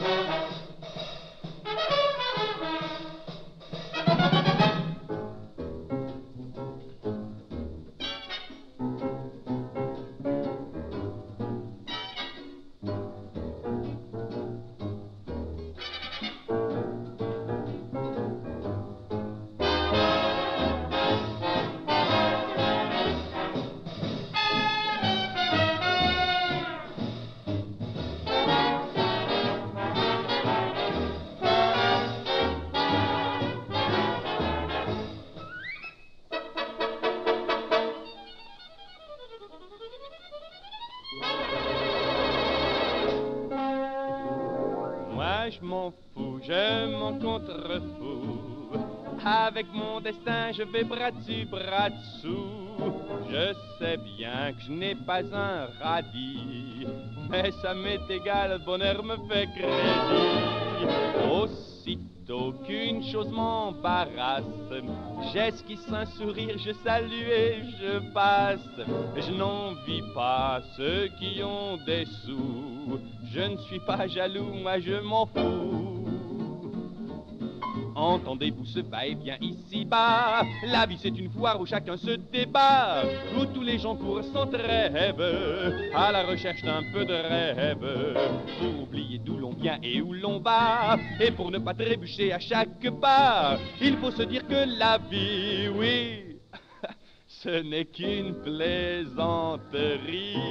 Moi je m'en fous, je m'en contrefous. Avec mon destin je vais bras dessus, bras dessous. Je sais bien que je n'ai pas un radis, mais ça m'est égal, le bonheur me fait crédit. Aussitôt qu'une chose m'embarrasse, j'esquisse un sourire, je salue et je passe. Je n'envie pas ceux qui ont des sous, je ne suis pas jaloux, moi je m'en fous. Entendez-vous ce va-et-vient ici-bas? La vie c'est une foire où chacun se débat, où tous les gens courent sans trêve, à la recherche d'un peu de rêve, pour oublier d'où l'on vient et où l'on va, et pour ne pas trébucher à chaque pas. Il faut se dire que la vie, oui, ce n'est qu'une plaisanterie.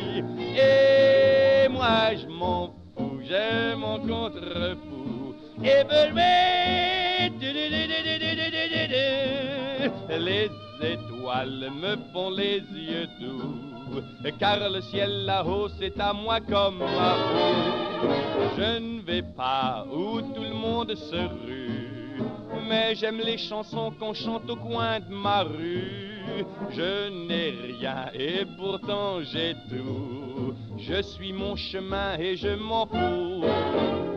Et moi je m'en fous, je m'en contrefous. Évoluer, les étoiles me font les yeux doux, car le ciel là-haut c'est à moi comme à vous. Je ne vais pas où tout le monde se rue, mais j'aime les chansons qu'on chante au coin de ma rue. Je n'ai rien et pourtant j'ai tout, je suis mon chemin et je m'en fous.